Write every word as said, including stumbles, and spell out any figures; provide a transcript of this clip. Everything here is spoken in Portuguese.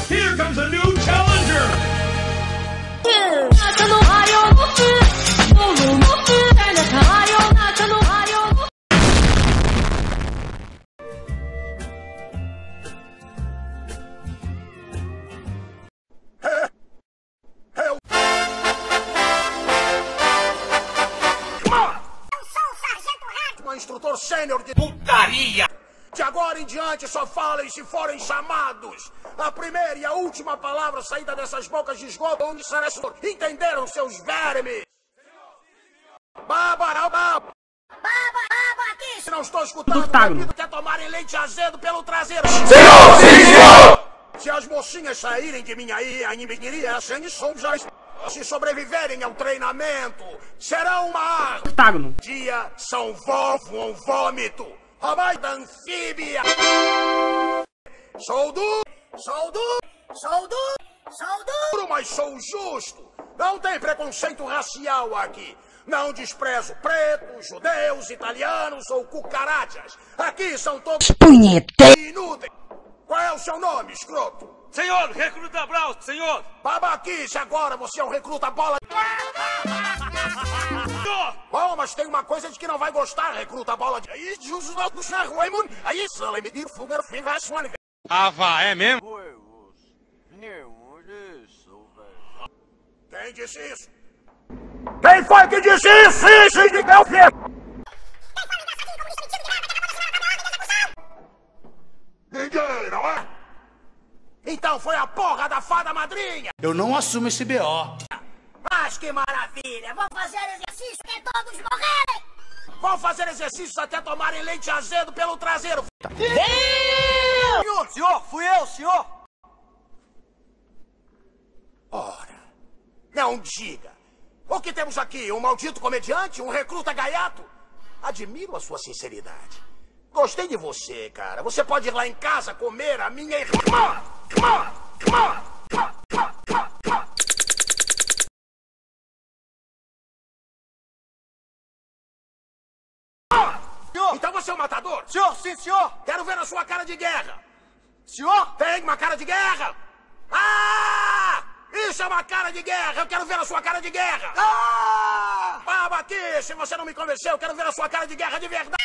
Here comes a new challenger! Instrutor sênior de Putaria! De agora em diante só falem se forem chamados. A primeira e a última palavra saída dessas bocas de esgoto onde será. Entenderam, seus vermes? Baba, baba, baba, baba aqui! Se não estou escutando, repito, quer tomarem leite azedo pelo traseiro. Senhor, sim, senhor! Se as mocinhas saírem de minha ia, inimiguiria, sangue som já. Se sobreviverem ao treinamento, serão uma octágono. Dia são vovô ou vômito. Ramai da anfíbia. Sou duro, sou duro, sou duro, sou duro, mas sou justo. Não tem preconceito racial aqui. Não desprezo pretos, judeus, italianos ou cucarachas. Aqui são todos punheteiros inúteis. Qual é o seu nome, escroto? Senhor, recruta Braus, senhor! Babaquice, agora você é um recruta bola. Bom, mas tem uma coisa de que não vai gostar, recruta bola. Aí, Jesus, não puxar o Raymond. Aí, se ela me dir, fuga, fim, vai, suane. Ah, vá, é mesmo? Quem disse isso? Quem foi que disse isso? Isso, isso, de meu filho! Ninguém, não é? Então foi a porra da fada madrinha! Eu não assumo esse B O. Mas que maravilha! Vamos fazer exercício até todos morrerem! Vão fazer exercícios até tomarem leite azedo pelo traseiro! Deus! Senhor, senhor, fui eu, senhor! Ora, não diga! O que temos aqui? Um maldito comediante? Um recruta gaiato? Admiro a sua sinceridade. Gostei de você, cara. Você pode ir lá em casa comer a minha irmã! Senhor! Então você é um matador? Senhor, sim, senhor! Quero ver a sua cara de guerra! Senhor? Tem uma cara de guerra! Ah! Isso é uma cara de guerra! Eu quero ver a sua cara de guerra! Ah! Baba aqui! Se você não me convenceu, eu quero ver a sua cara de guerra de verdade!